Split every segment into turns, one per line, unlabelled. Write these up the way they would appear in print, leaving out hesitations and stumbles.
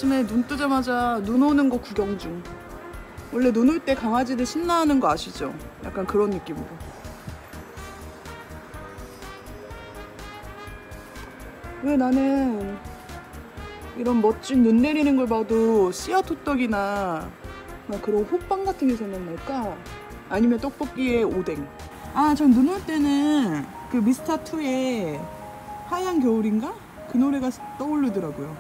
아침에 눈 뜨자마자 눈 오는 거 구경 중. 원래 눈 올 때 강아지들 신나하는 거 아시죠? 약간 그런 느낌으로. 왜 나는 이런 멋진 눈 내리는 걸 봐도 씨앗 호떡이나 막 그런 호빵 같은 게 생각날까? 아니면 떡볶이에 오뎅. 아, 전 눈 올 때는 그 미스터2의 하얀 겨울인가? 그 노래가 떠오르더라고요.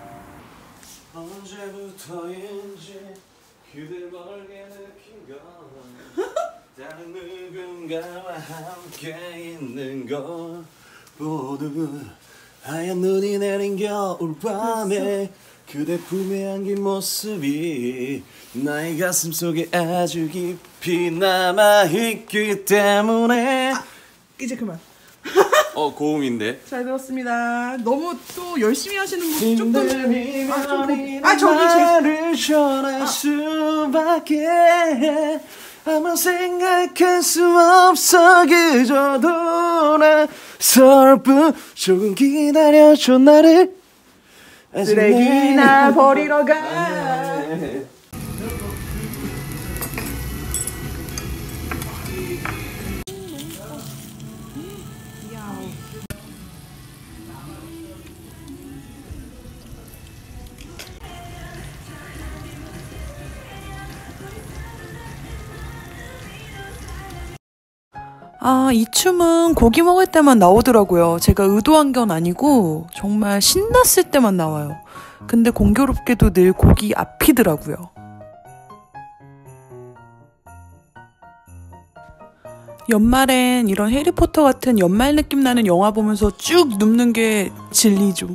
언제부터인지 그댈 멀게 느낀 건 다른 누군가와 함께 있는 걸 모두 하얀 눈이 내린 겨울밤에 그대 품에 안긴 모습이 나의 가슴 속에 아주 깊이 남아있기 때문에
이제 그만.
고음인데.
잘 들었습니다. 너무 또 열심히 하시는 모습 조금.
나를 전할 수밖에 아무 생각할 수 없어. 그저도 나 설프 조금 기다려줘 나를.
쓰레기나 버리러 가. 아, 이 춤은 고기 먹을 때만 나오더라고요. 제가 의도한 건 아니고 정말 신났을 때만 나와요. 근데 공교롭게도 늘 고기 앞이더라고요. 연말엔 이런 해리포터 같은 연말 느낌 나는 영화 보면서 쭉 눕는 게 진리죠.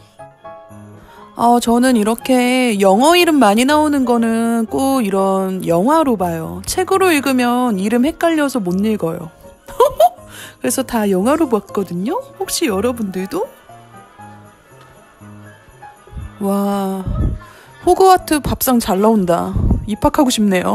저는 이렇게 영어 이름 많이 나오는 거는 꼭 이런 영화로 봐요. 책으로 읽으면 이름 헷갈려서 못 읽어요. 그래서 다 영화로 봤거든요. 혹시 여러분들도? 와, 호그와트 밥상 잘 나온다. 입학하고 싶네요.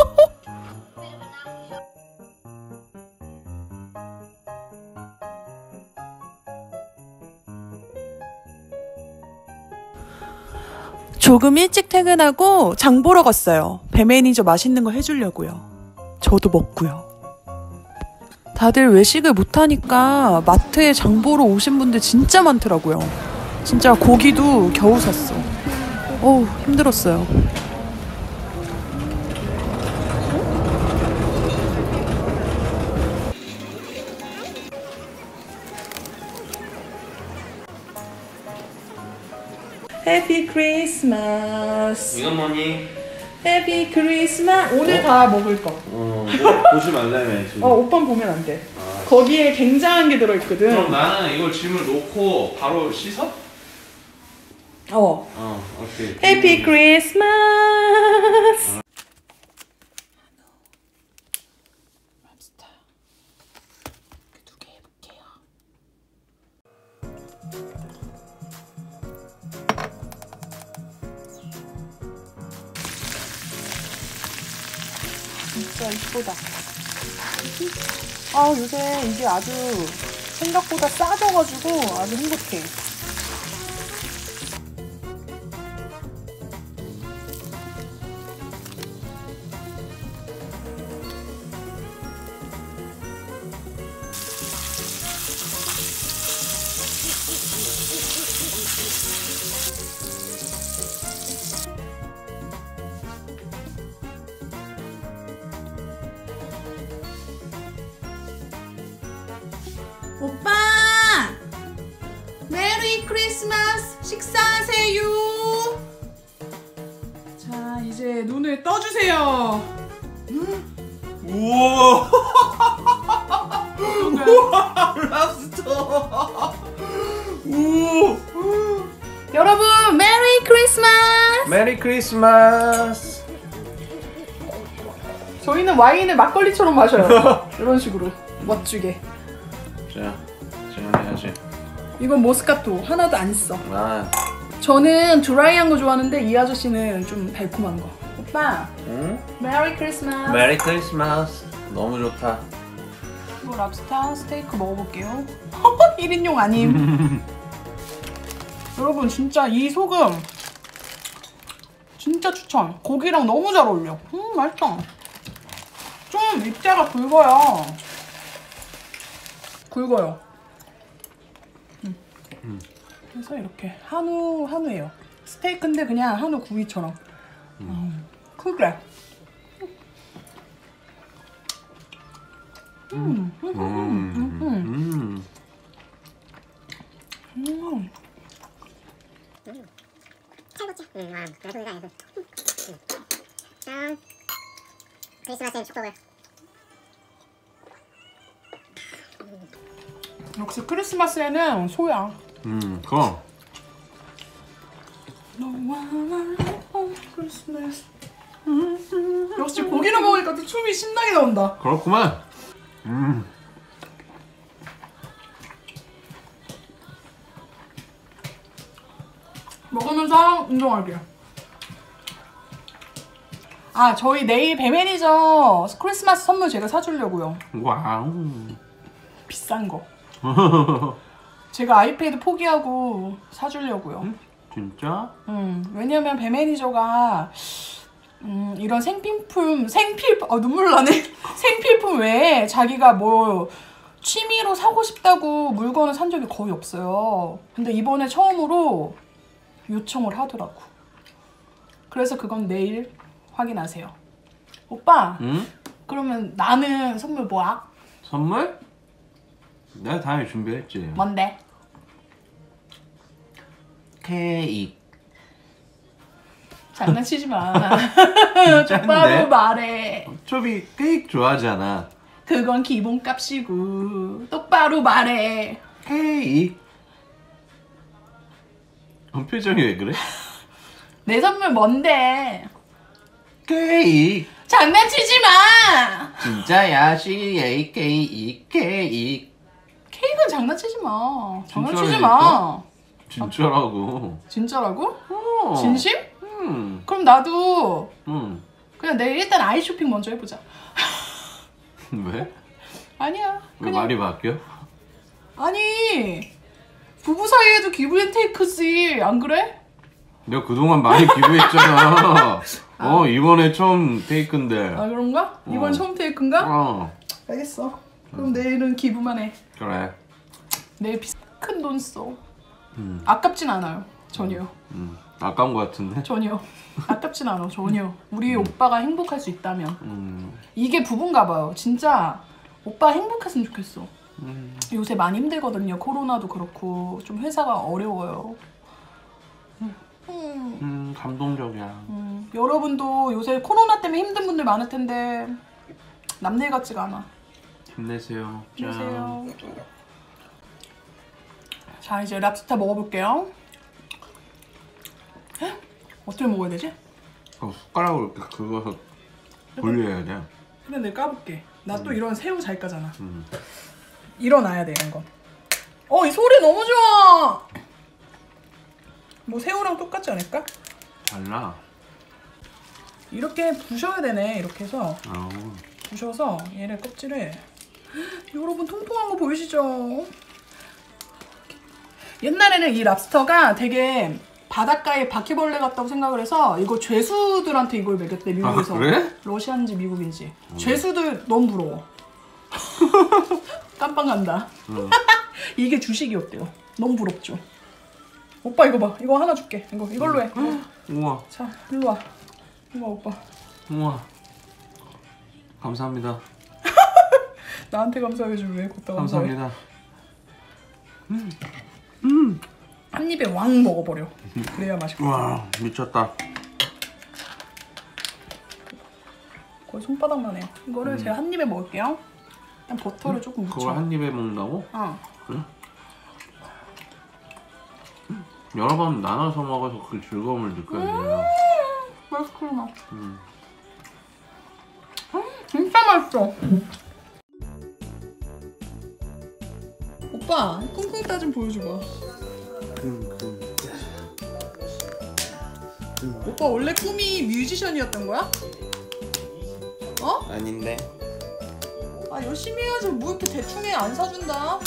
조금 일찍 퇴근하고 장 보러 갔어요. 배 매니저 맛있는 거 해주려고요. 저도 먹고요. 다들 외식을 못하니까 마트에 장 보러 오신 분들 진짜 많더라고요. 진짜 고기도 겨우 샀어. 어우, 힘들었어요. 해피 크리스마스.
이건 뭐니?
해피 크리스마스. 오늘 다 먹을 거.
보지 말라며 지금.
오빠 보면 안 돼. 거기에 굉장한 게 들어있거든.
그럼 나는 이걸 짐을 놓고 바로 씻어? 오케이.
해피 크리스마스. 맘스타. 두 개 해볼게요. 진짜 이쁘다. 요새 이게 아주 생각보다 싸져가지고 아주 행복해. 오빠! 메리 크리스마스 식사하세요. 자, 이제 눈을 떠주세요.
우와!
우와!
랍스터! 우!
여러분, 메리 크리스마스!
메리 크리스마스!
저희는 와인을 막걸리처럼 마셔요. 이런 식으로 멋지게.
자, 지금 해야지.
이건 모스카토 하나도 안 써.
저는
드라이한 거 좋아하는데 이 아저씨는 좀 달콤한 거. 오빠,
응?
메리 크리스마스.
메리 크리스마스. 너무 좋다.
이거 랍스터 스테이크 먹어볼게요. 1인용 아님. 여러분 진짜 이 소금 진짜 추천. 고기랑 너무 잘 어울려. 맛있다. 좀 입자가 굵어요. 굵어요. 그래서 이렇게 한우예요. 스테이크인데 그냥 한우 구이처럼. 크게.
찰국지. 외국이가 아니고. 짠. 크리스마스엔 축복을.
역시 크리스마스에는 소야.
그럼.
크리스마스. 역시 고기를 먹으니까 또 춤이 신나게 나온다.
그렇구만.
먹으면서 운동할게요. 아, 저희 내일 배 매니저 크리스마스 선물 제가 사주려고요.
와우.
비싼 거. 제가 아이패드 포기하고 사주려고요.
진짜?
왜냐면 배 매니저가 이런 눈물 나네. 생필품 외에 자기가 뭐 취미로 사고 싶다고 물건을 산 적이 거의 없어요. 근데 이번에 처음으로 요청을 하더라고. 그래서 그건 내일 확인하세요. 오빠, 그러면 나는 선물 뭐야?
선물? 내가 당연히 준비했지.
뭔데?
케이크.
장난치지 마.
진짜인데?
똑바로 말해.
초비 케이크 좋아하잖아.
그건 기본값이고 똑바로 말해.
케이크. 표정이 왜 그래?
내 선물 뭔데?
케이크.
장난치지 마.
진짜야. CA 케이크.
케이크는 장난치지 마. 장난치지
진짜라니까?
마.
진짜라고.
진짜라고?
어.
진심? 그럼 나도 그냥 내일 일단 아이 쇼핑 먼저 해보자.
왜?
아니야.
왜
그냥
말이 바뀌어?
아니 부부 사이에도 기브 앤 테이크지 안 그래?
내가 그동안 많이 기부했잖아. 이번에 처음 테이크인데.
아 그런가? 이번 처음 테이크인가?
알겠어.
그럼 내일은 기부만 해.
그래.
내일 큰 돈 써. 아깝진 않아요. 전혀.
아까운 거 같은데?
전혀. 아깝진 않아. 전혀. 우리 오빠가 행복할 수 있다면. 이게 부부인가 봐요. 진짜 오빠 행복했으면 좋겠어. 요새 많이 힘들거든요. 코로나도 그렇고 좀 회사가 어려워요.
감동적이야.
여러분도 요새 코로나 때문에 힘든 분들 많을 텐데 남일 같지가 않아.
힘내세요.
힘내세요. 자 이제 랍스터 먹어볼게요. 어떻게 먹어야 되지?
숟가락으로 이렇게 긁어서 돌려야 돼.
그래 내가 까볼게. 나 또 이런 새우 잘 까잖아. 일어나야 돼 이런 건. 이 소리 너무 좋아. 뭐 새우랑 똑같지 않을까?
달라.
이렇게 부셔야 되네. 이렇게 해서
아우.
부셔서 얘를 껍질을 여러분 통통한 거 보이시죠? 옛날에는 이 랍스터가 되게 바닷가에 바퀴벌레 같다고 생각을 해서 이거 죄수들한테 이걸 먹였대 미국에서.
아, 그래?
러시아인지 미국인지. 죄수들 너무 부러워. 깜빵 간다. 이게 주식이었대요. 너무 부럽죠. 오빠 이거 봐. 이거 하나 줄게. 이걸로 해.
우와.
자 일로 와. 이거 오빠.
우와. 감사합니다.
나한테 감사해줘. 왜 걷다 감사해.
감사합니다.
한 입에 왕 먹어버려. 그래야 맛있거든.
와 미쳤다.
거의 손바닥만 해요. 이거를 제가 한 입에 먹을게요. 일단 버터를 조금 묻혀.
그걸 한 입에 먹는다고? 그래? 여러 번 나눠서 먹어서 그 즐거움을 느껴야
맛있구나. 진짜 맛있어. 오빠 쿵쿵 따 좀 보여줘봐. 오빠 원래 꿈이 뮤지션이었던 거야?
아닌데.
아 열심히 해야지. 뭐 이렇게 대충 해. 안 사준다.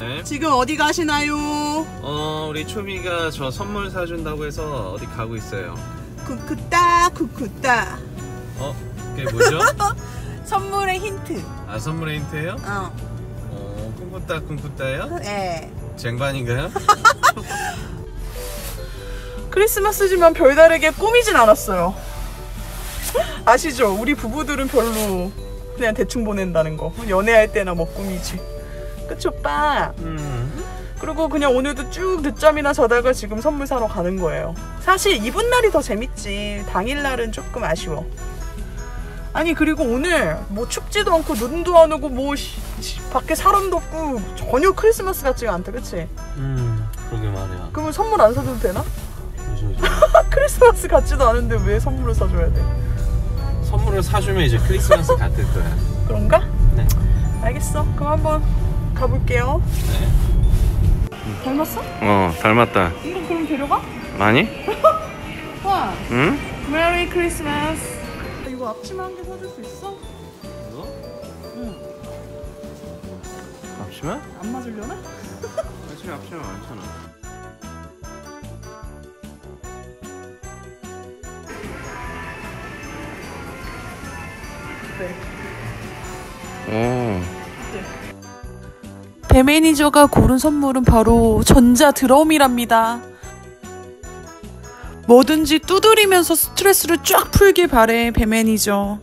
지금 어디 가시나요?
우리 초미가 저 선물 사준다고 해서 어디 가고 있어요.
쿠쿠따 쿠쿠따.
그게 뭐죠?
선물의 힌트.
아, 선물의 힌트예요? 쿵쿠따 쿵쿠따예요?
네.
쟁반인가요?
크리스마스지만 별다르게 꾸미진 않았어요. 아시죠? 우리 부부들은 별로 그냥 대충 보낸다는 거. 연애할 때나 뭐 꾸미지. 그치 오빠? 그리고 그냥 오늘도 쭉 늦잠이나 자다가 지금 선물 사러 가는 거예요. 사실 이분 날이 더 재밌지. 당일날은 조금 아쉬워. 아니 그리고 오늘 뭐 춥지도 않고 눈도 안 오고 뭐 밖에 사람도 없고 전혀 크리스마스 같지가 않다. 그치?
그러게 말이야.
그러면 선물 안 사줘도 되나?
그죠.
크리스마스 같지도 않은데 왜 선물을 사줘야 돼?
선물을 사주면 이제 크리스마스 같을 거야.
그런가?
네.
알겠어. 그럼 한번 가볼게요.
네.
닮았어?
닮았다.
이거 그럼 데려가?
많이?
와.
응?
메리 크리스마스. 이거 앞치마 한 개 사줄 수 있어?
이거?
응.
앞치마?
안 맞으려나?
사실 앞치마 많잖아.
네.
오.
배 매니저가 고른 선물은 바로 전자 드럼이랍니다. 뭐든지 두드리면서 스트레스를 쫙 풀길 바래 배 매니저.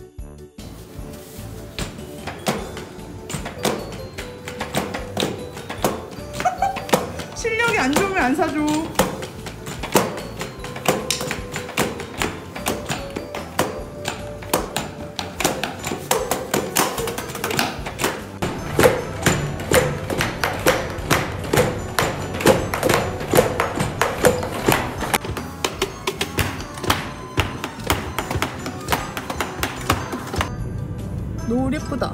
실력이 안 좋으면 안 사줘. 노을 예쁘다.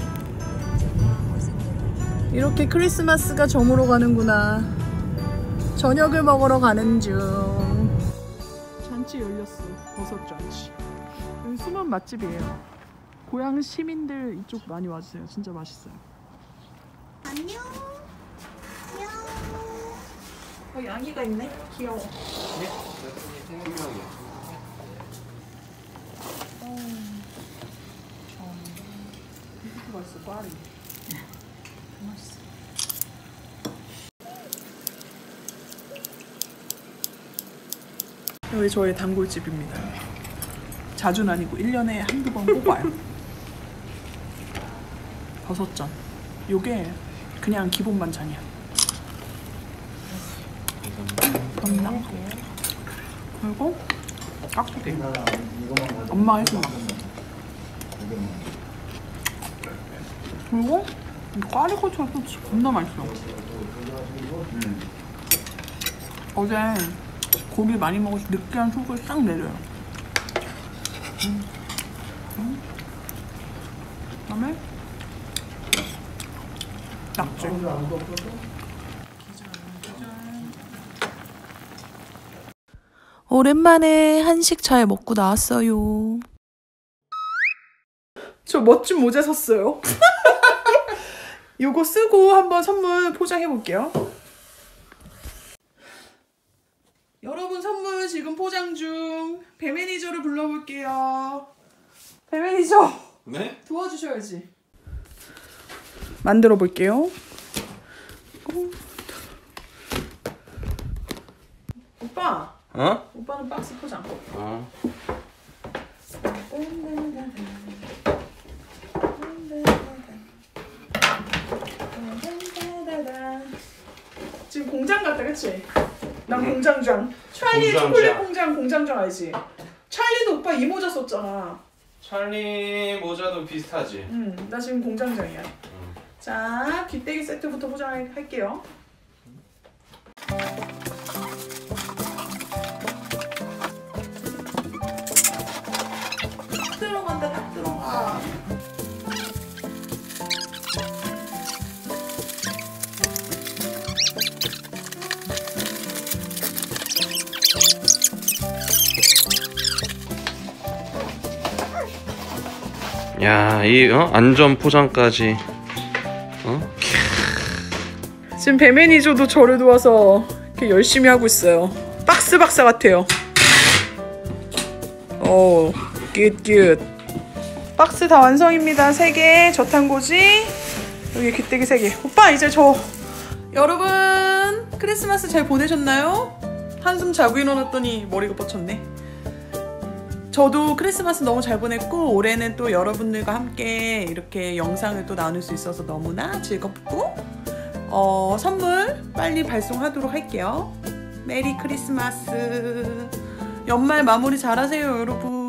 이렇게 크리스마스가 저물어 가는구나. 저녁을 먹으러 가는 중. 잔치 열렸어. 버섯 잔치. 여기 숨은 맛집이에요. 고향 시민들 이쪽 많이 와주세요. 진짜 맛있어요.
안녕.
양이가 있네. 귀여워. 이것도 맛있어. 꽈리. 맛있어. 여기 저의 단골집입니다. 자주는 아니고 1년에 한두 번 꼭 와요. 버섯전. 요게 그냥 기본 반찬이야. 건당. 그리고 깍두기. 엄마가 해준 맛. 그리고 이 꽈리고추가 또 겁나 맛있어. 어제 고기 많이 먹어서 느끼한 속을 싹 내려요. 그다음에 낙지. 오랜만에 한식 잘 먹고 나왔어요. 저 멋진 모자 샀어요. 요거 쓰고 한번 선물 포장해 볼게요. 여러분 선물 지금 포장 중. 배 매니저를 불러볼게요. 배 매니저.
네?
도와주셔야지. 만들어 볼게요. 오빠. 오빠는 박스 포장. 지금 공장 같다, 그치? 난 공장장. 찰리 초콜릿 공장장 알지? 찰리도 오빠 이 모자 썼잖아.
찰리 모자도 비슷하지?
나 지금 공장장이야. 자, 귀때기 세트부터 포장할게요. 들어간다, 딱 들어가.
야, 이 안전 포장까지.
지금 배 매니저도 저를 도와서 이렇게 열심히 하고 있어요. 박스 박사 같아요. 오, 굿. 박스 다 완성입니다. 3개 저탄고지, 여기 귀때기 3개. 오빠 이제 여러분 크리스마스 잘 보내셨나요? 한숨 자고 일어났더니 머리가 뻗쳤네. 저도 크리스마스 너무 잘 보냈고 올해는 또 여러분들과 함께 이렇게 영상을 또 나눌 수 있어서 너무나 즐겁고 선물 빨리 발송하도록 할게요. 메리 크리스마스. 연말 마무리 잘하세요 여러분.